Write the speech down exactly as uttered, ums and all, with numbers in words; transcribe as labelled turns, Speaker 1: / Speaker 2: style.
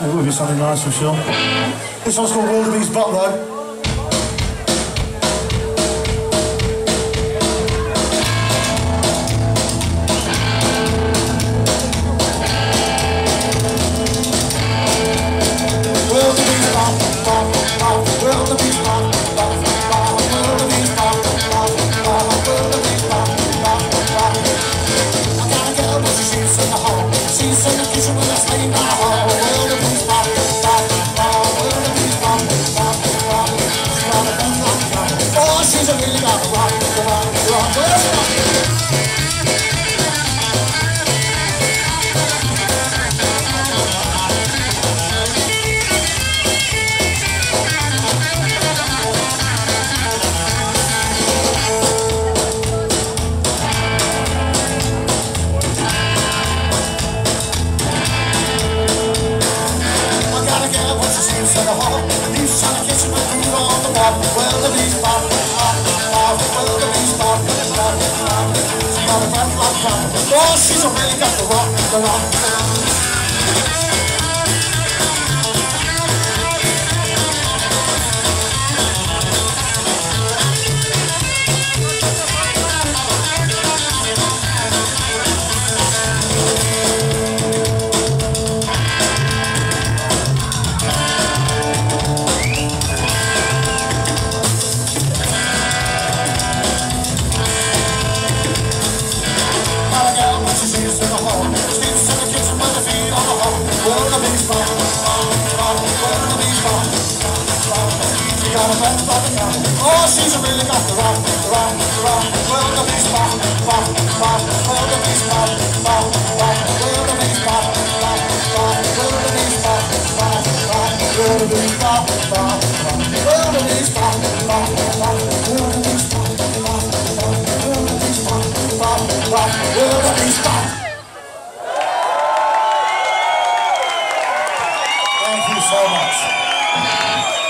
Speaker 1: It would be something nice, I'm sure. This one's called Wilderbeast Butt, though. Oh, she's already got the rock, the rock, the rock. Oh, she's really got the rock, the rock, the rock. Wilderbeast pop, pop, pop. Wilderbeast pop, pop, pop. Wilderbeast pop, pop, pop. Wilderbeast pop, pop, pop. Wilderbeast pop, pop, pop. Wilderbeast pop, pop, pop. Wilderbeast pop, pop, pop. Wilderbeast pop, pop, pop. Wilderbeast pop. Thank you so much.